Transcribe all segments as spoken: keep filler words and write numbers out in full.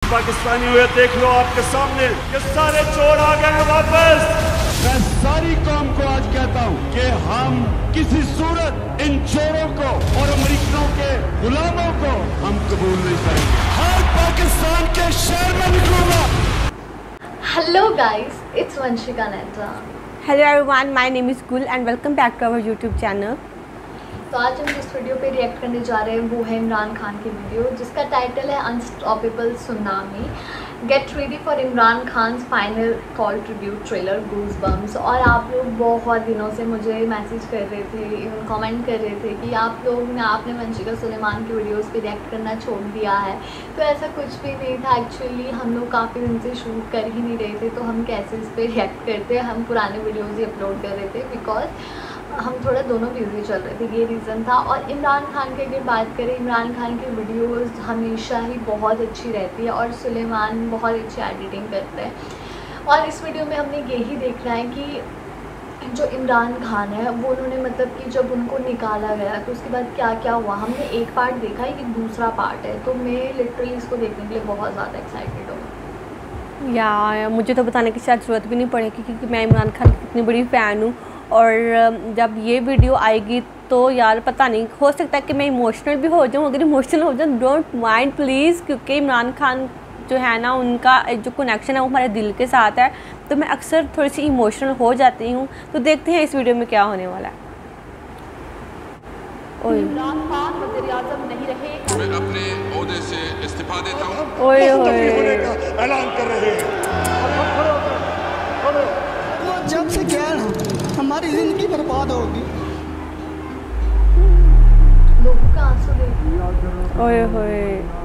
पाकिस्तानी हुए देख लो आपके सामने ये सारे चोर आ गए हैं वापस। मैं सारी कौम को आज कहता हूँ कि हम किसी सूरत इन चोरों को और अमेरिकनों के गुलामों को हम कबूल नहीं करेंगे। हर पाकिस्तान के शहर में निकलूंगा। Hello guys, it's Vanshika Netta. Hello everyone, my name is Gul and welcome back to our YouTube channel. तो आज हम जिस वीडियो पे रिएक्ट करने जा रहे हैं वो है इमरान खान की वीडियो जिसका टाइटल है unstoppable tsunami. Get ready for Imran Khan final call tribute trailer goosebumps. और आप लोग बहुत दिनों से मुझे मैसेज कर रहे थे, इवन कमेंट कर रहे थे कि आप लोग ने आपने वंशिका सुलेमान की वीडियोस पे रिएक्ट करना छोड़ दिया है। तो ऐसा कुछ भी नहीं था। एक्चुअली हम लोग काफ़ी दिन से शूट कर ही नहीं रहे थे तो हम कैसे इस पर रिएक्ट करते, हम पुराने वीडियोज़ ही अपलोड कर रहे थे बिकॉज हम थोड़ा दोनों बिजी चल रहे थे, ये रीज़न था। और इमरान खान की अगर बात करें, इमरान खान की वीडियोस हमेशा ही बहुत अच्छी रहती है और सुलेमान बहुत अच्छी एडिटिंग करते हैं। और इस वीडियो में हमने यही देखना है कि जो इमरान खान है वो उन्होंने मतलब कि जब उनको निकाला गया तो उसके बाद क्या क्या हुआ। हमने एक पार्ट देखा है कि दूसरा पार्ट है, तो मैं लिटरली इसको देखने के लिए बहुत ज़्यादा एक्साइटेड हूँ। या मुझे तो बताने की शायद ज़रूरत भी नहीं पड़ेगी क्योंकि मैं इमरान खान की कितनी बड़ी फ़ैन हूँ। और जब ये वीडियो आएगी तो यार पता नहीं, हो सकता है कि मैं इमोशनल भी हो जाऊँ। अगर इमोशनल हो जाऊँ डोंट माइंड प्लीज़, क्योंकि इमरान खान जो है ना उनका जो कनेक्शन है वो हमारे दिल के साथ है, तो मैं अक्सर थोड़ी सी इमोशनल हो जाती हूँ। तो देखते हैं इस वीडियो में क्या होने वाला है। इमरान खान वज़ीर-ए-आज़म नहीं रहे, मैं अपने ओहदे से इस्तीफा देता हूँ। ओए होए ऐलान कर रहे हैं। वो जब से क्या हमारी जिंदगी बर्बाद होगी। लोगों का आंसू देखो। ओए होए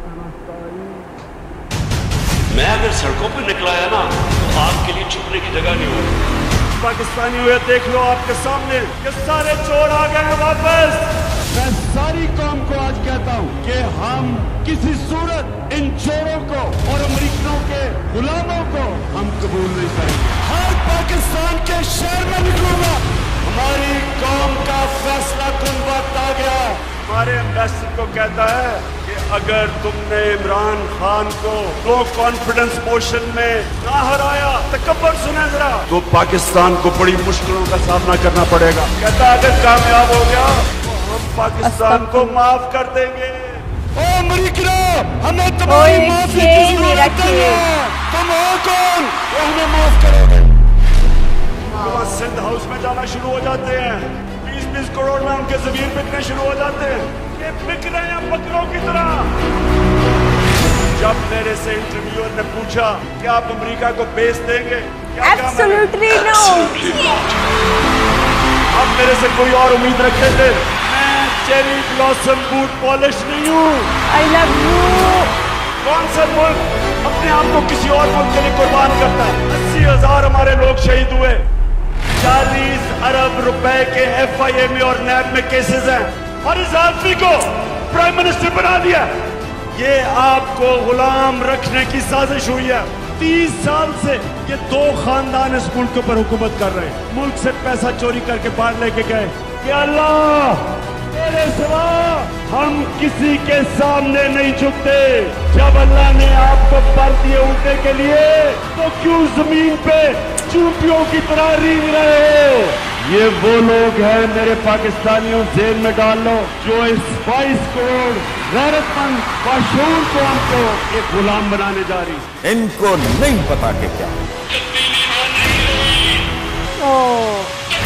मैं अगर सड़कों पे निकला है ना तो आपके लिए छुपने की जगह नहीं होगी। पाकिस्तानी हुए देख लो आपके सामने ये सारे चोर आ गए हैं वापस। मैं सारी कौम को आज कहता हूँ कि हम किसी सूरत इन चोरों को और अमेरिकनों के गुलामों को हम कबूल नहीं करेंगे। हर पाकिस्तान के शहर में निकलूंगा। हमारी कौम का फैसला कुन वक्त आ गया। हमारे एम्बेसडर को कहता है कि अगर तुमने इमरान खान को लो कॉन्फिडेंस मोशन में ना हराया, तकब्बर सुने जरा, तो पाकिस्तान को बड़ी मुश्किलों का सामना करना पड़ेगा। कहता है अगर कामयाब हो गया तो हम पाकिस्तान को माफ कर देंगे। ओ अमेरिका, हमें तुम्हारी माफी की जरूरत है। तुम हो कौन वो हमें माफ करोगे? तो सिंध हाउस में जाना शुरू हो जाते हैं, बीस बीस करोड़ में उनके जमीन बिकने शुरू हो जाते हैं। ये बिक रहे हैं बकरों की तरह। जब मेरे से इंटरव्यूअर ने पूछा कि आप अमेरिका को बेच देंगे, क्या एब्सोल्युटली नो। अब मेरे से कोई और उम्मीद रखे थे? मैं चेरी ब्लॉसम बूट पॉलिश नहीं हूँ। I love you. कौन सा मुल्क अपने आप को किसी और मुल्क के लिए कुर्बान करता है? अस्सी हजार हमारे लोग शहीद हुए, चालीस अरब रुपए के एफ आई ए में और नैब में केसेस हैं और इस आदमी को प्राइम मिनिस्टर बना दिया। ये आपको गुलाम रखने की साजिश हुई है। तीस साल से ये दो खानदान इस मुल्क के ऊपर हुकूमत कर रहे हैं। मुल्क से पैसा चोरी करके बाहर लेके गए कि अल्लाह तेरे सिवा हम किसी के सामने नहीं झुकते। जब अल्लाह ने आपको पर दिए उठने के लिए तो क्यों जमीन पे चूंटियों की तरह रींग रहे हो? ये वो लोग हैं मेरे पाकिस्तानियों, जेल में डाल लो, जो इस बाईस करोड़ गैरतमंद बाशूर कौम को एक गुलाम बनाने जा रही। इनको नहीं पता कि क्या ओ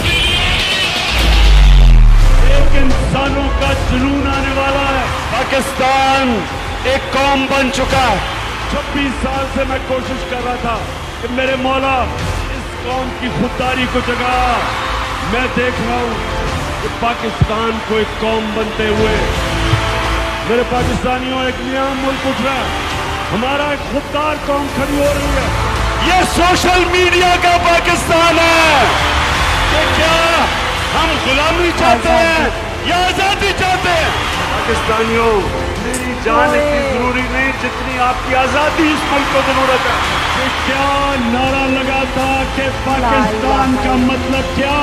एक इंसानों का जुनून आने वाला है। पाकिस्तान एक कौम बन चुका है। छब्बीस साल से मैं कोशिश कर रहा था कि मेरे मौला इस कौम की खुददारी को जगा। मैं देख रहा हूँ कि पाकिस्तान को एक कौम बनते हुए मेरे पाकिस्तानियों एक नया मुल्क उठ रहा है। हमारा एक खुददार कौम खड़ी हो रही है। ये सोशल मीडिया का पाकिस्तान है कि क्या हम गुलामी चाहते हैं या आजादी चाहते हैं? पाकिस्तानियों, मेरी जान इतनी जरूरी नहीं जितनी आपकी आजादी इस मुल्क को जरूरत है। ये क्या नारा लगा था कि पाकिस्तान का मतलब क्या,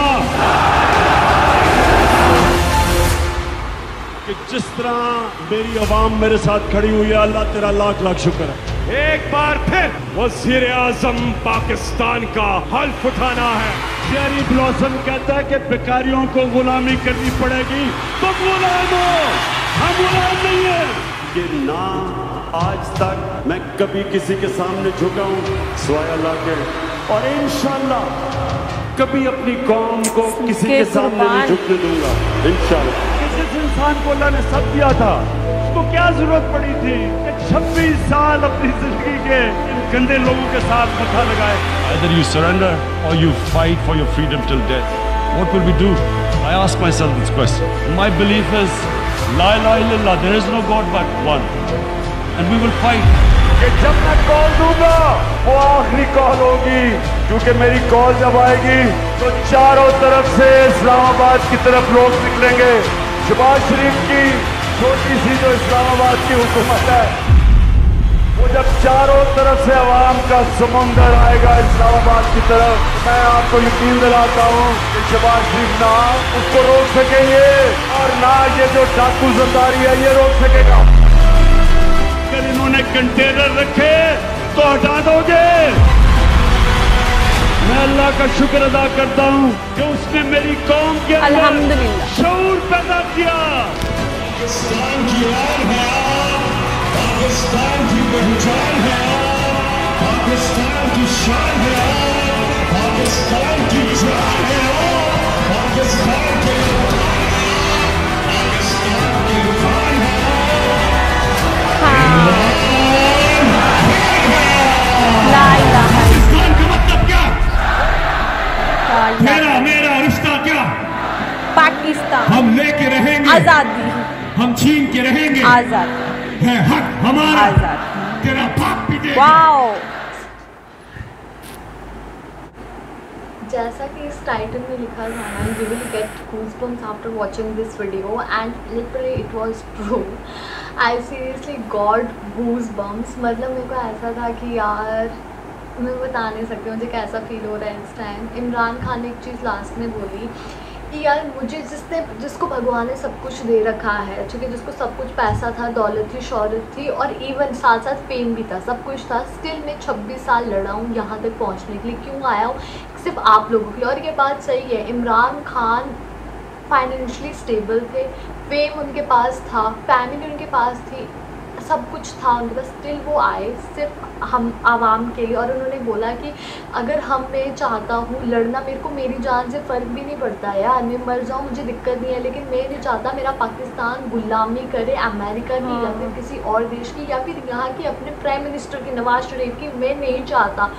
कि जिस तरह मेरी आवाम मेरे साथ खड़ी हुई है, अल्लाह तेरा लाख लाख शुक्र है। एक बार फिर वज़ीर आज़म पाकिस्तान का हल्फ उठाना है। चेरी ब्लॉसम कहता है कि भिखारियों को गुलामी करनी पड़ेगी, तो गुलाम हो, हम गुलाम नहीं है। कि ना आज तक मैं कभी किसी के सामने झुका हूँ सिवाय अल्लाह के, और इंशाल्लाह कभी अपनी कौम को किसी के सामने नहीं झुकने दूंगा इंशाल्लाह। जिस इंसान को अल्लाह ने सब दिया था, उसको क्या जरूरत पड़ी थी कि छब्बीस साल अपनी जिंदगी के इन गंदे लोगों के साथ मथा लगाए। Either you surrender or you fight for your freedom till death. What will we do? I ask myself this question. My belief is La ilaha illallah, there is no God but one, and we will fight. कि जब मैं call दूंगा वो आखिरी call होगी, क्योंकि मेरी call जब आएगी तो चारों तरफ से इस्लामाबाद की तरफ लोग निकलेंगे। शहबाज शरीफ की छोटी सी जो इस्लामाबाद की हुकूमत है, वो जब चारों तरफ से अवाम का समुंदर आएगा इस्लामाबाद की तरफ, मैं आपको यकीन दिलाता हूँ कि शहबाज शरीफ ना उसको रोक सकेंगे और ना ये जो डाकू जरदारी है ये रोक सकेगा। अगर इन्होंने कंटेनर रखे तो हटा दोगे। मैं अल्लाह का शुक्र अदा करता हूँ कि उसने मेरी कौम के अंदर अल्हम्दुलिल्लाह शऊर पैदा किया। पाकिस्तान की आन है, पाकिस्तान की पहचान है, पाकिस्तान की शान है, पाकिस्तान की जान है, पाकिस्तान के पाकिस्तान की खान है। ला इलाहा पाकिस्तान का मतलब क्या? इल्लल्लाह। मेरा मेरा रिश्ता क्या? पाकिस्तान हम लेके रहेंगे आजादी, हम छीन के रहेंगे, आजादी है हक हमारा, आजादी। तेरा बाप भी देगा। वाओ, जैसा कि इस टाइटल में लिखा था ना, you will get goosebumps after watching this video, and literally it was true. I seriously got goosebumps. मतलब मेरे को ऐसा था कि यार मैं बता नहीं सकती मुझे कैसा फील हो रहा है इस टाइम। इमरान खान ने एक चीज़ लास्ट में बोली कि यार मुझे जिसने जिसको भगवान ने सब कुछ दे रखा है, ठीक है, जिसको सब कुछ पैसा था, दौलत थी, शौहरत थी, और इवन साथ साथ फेम भी था, सब कुछ था, स्टिल मैं छब्बीस साल लड़ा हूँ यहाँ तक पहुँचने के लिए। क्यों आया हूँ? सिर्फ आप लोगों के लिए। और ये बात सही है, इमरान खान फाइनेंशियली स्टेबल थे, फेम उनके पास था, फैमिली उनके पास थी, सब कुछ था उनके पास, स्टिल वो आए सिर्फ हम आवाम के लिए। और उन्होंने बोला कि अगर हम मैं चाहता हूँ लड़ना, मेरे को मेरी जान से फ़र्क भी नहीं पड़ता यार, मैं मर जाऊँ मुझे दिक्कत नहीं है, लेकिन मैं नहीं चाहता मेरा पाकिस्तान गुलामी करे अमेरिका की या फिर किसी और देश की, या फिर यहाँ की अपने प्राइम मिनिस्टर की, नवाज शरीफ की, मैं नहीं चाहता।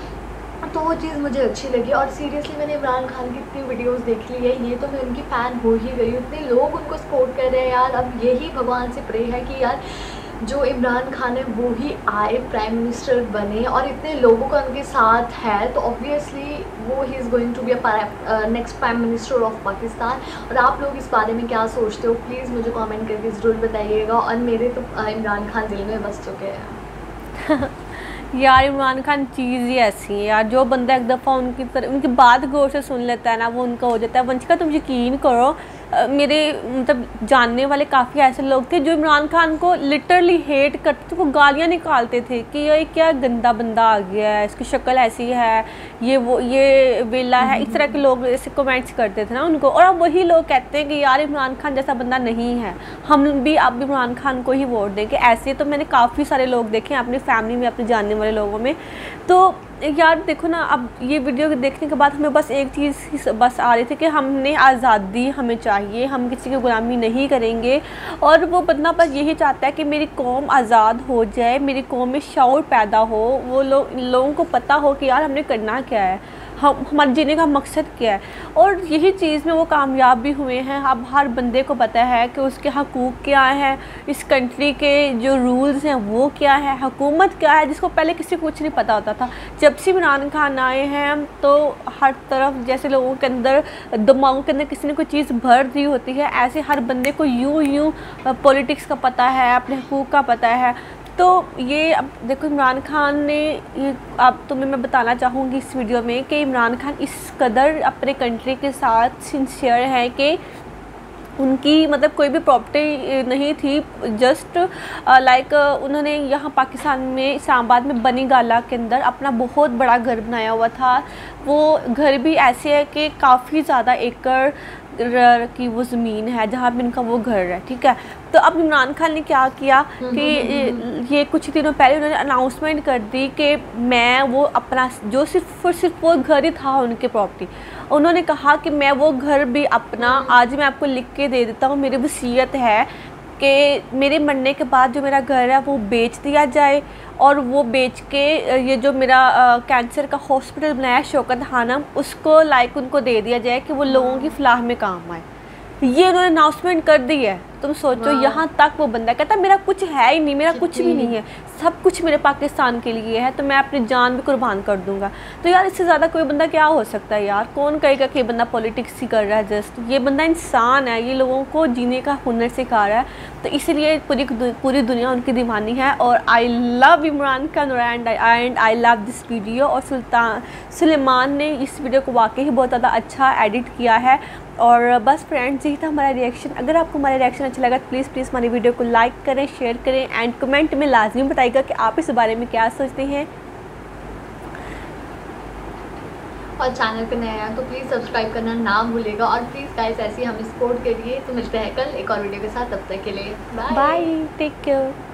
तो वो चीज़ मुझे अच्छी लगी। और सीरियसली मैंने इमरान खान की इतनी वीडियोस देख ली है, ये तो मैं उनकी फ़ैन हो ही गई हूँ, इतने लोग उनको सपोर्ट कर रहे हैं यार। अब यही भगवान से प्रे है कि यार जो इमरान खान है वो ही आए, प्राइम मिनिस्टर बने, और इतने लोगों का उनके साथ है तो ऑब्वियसली वो ही is going to be a next prime minister of Pakistan. और आप लोग इस बारे में क्या सोचते हो प्लीज़ मुझे कमेंट करके ज़रूर बताइएगा। और मेरे तो इमरान खान दिल में बस चुके हैं। यार इमरान खान चीज़ ही ऐसी है यार, जो बंदा एक दफ़ा उनकी तरह उनकी बात गौर से सुन लेता है ना, वो उनका हो जाता है। वंशिका तुम यकीन करो, मेरे मतलब जानने वाले काफ़ी ऐसे लोग थे जो इमरान खान को लिटरली हेट करते थे, वो गालियाँ निकालते थे कि ये क्या गंदा बंदा आ गया है, इसकी शक्ल ऐसी है, ये वो ये वेला है, इस तरह के लोग ऐसे कमेंट्स करते थे ना उनको। और अब वही लोग कहते हैं कि यार इमरान खान जैसा बंदा नहीं है, हम भी अब इमरान खान को ही वोट देंगे। ऐसे तो मैंने काफ़ी सारे लोग देखे हैं अपनी फैमिली में, अपने जानने वाले लोगों में। तो यार देखो ना, अब ये वीडियो देखने के बाद हमें बस एक चीज़ ही बस आ रही थी कि हमने आज़ादी हमें चाहिए, हम किसी की गुलामी नहीं करेंगे। और वो बंदा बस यही चाहता है कि मेरी कौम आज़ाद हो जाए, मेरी कौम में शऊर पैदा हो, वो लोग लोगों को पता हो कि यार हमने करना क्या है, हम हमारे जीने का मकसद क्या है। और यही चीज़ में वो कामयाब भी हुए हैं। अब हर बंदे को पता है कि उसके हकूक़ क्या हैं, इस कंट्री के जो रूल्स हैं वो क्या है, हुकूमत क्या है, जिसको पहले किसी को कुछ नहीं पता होता था। जब से इमरान खान आए हैं तो हर तरफ जैसे लोगों के अंदर दिमागों के अंदर किसी ने कोई चीज़ भर दी होती है, ऐसे हर बंदे को यूँ यूँ पॉलिटिक्स का पता है, अपने हकूक़ का पता है। तो ये अब देखो इमरान खान ने ये, अब तुम्हें मैं बताना चाहूँगी इस वीडियो में कि इमरान खान इस कदर अपने कंट्री के साथ सिंसियर हैं कि उनकी मतलब कोई भी प्रॉपर्टी नहीं थी, जस्ट लाइक उन्होंने यहाँ पाकिस्तान में इस्लामाबाद में बनी गाला के अंदर अपना बहुत बड़ा घर बनाया हुआ था। वो घर भी ऐसे है कि काफ़ी ज़्यादा एकड़ की वो ज़मीन है जहाँ पे इनका वो घर है, ठीक है। तो अब इमरान खान ने क्या किया कि ये कुछ दिनों पहले उन्होंने अनाउंसमेंट कर दी कि मैं वो अपना जो सिर्फ और सिर्फ वो घर ही था उनके प्रॉपर्टी, उन्होंने कहा कि मैं वो घर भी अपना आज मैं आपको लिख के दे देता हूँ, मेरी वसीयत है कि मेरे मरने के बाद जो मेरा घर है वो बेच दिया जाए और वो बेच के ये जो मेरा आ, कैंसर का हॉस्पिटल बनाया शौकत खानम उसको लाइक उनको दे दिया जाए कि वो लोगों की फलाह में काम आए। ये उन्होंने अनाउंसमेंट कर दी है। तुम सोचो यहाँ तक वो बंदा कहता मेरा कुछ है ही नहीं, मेरा कुछ भी नहीं है, सब कुछ मेरे पाकिस्तान के लिए है, तो मैं अपनी जान भी कुर्बान कर दूंगा। तो यार इससे ज़्यादा कोई बंदा क्या हो सकता है यार? कौन कहेगा कि ये बंदा पॉलिटिक्स ही कर रहा है? जस्ट ये बंदा इंसान है, ये लोगों को जीने का हुनर सिखा रहा है। तो इसीलिए पूरी पूरी दुनिया उनकी दीवानी है। और I love Imran Khan and and I love this video. और सुल्तान सुलेमान ने इस वीडियो को वाकई ही बहुत ज़्यादा अच्छा एडिट किया है। और बस फ्रेंड्स यही था हमारा रिएक्शन। अगर आपको हमारा रिएक्शन अच्छा लगा तो प्लीज़ प्लीज़ हमारी वीडियो को लाइक करें, शेयर करें एंड कमेंट में लाजमी बताइएगा कि आप इस बारे में क्या सोचते हैं। और चैनल पे नए हैं तो प्लीज़ सब्सक्राइब करना ना भूलेगा। और प्लीज़ गाइस ऐसी हमें सपोर्ट करिए। तो मिलते हैं कल एक और वीडियो के साथ, तब तक के लिए बाय बाय, टेक केयर।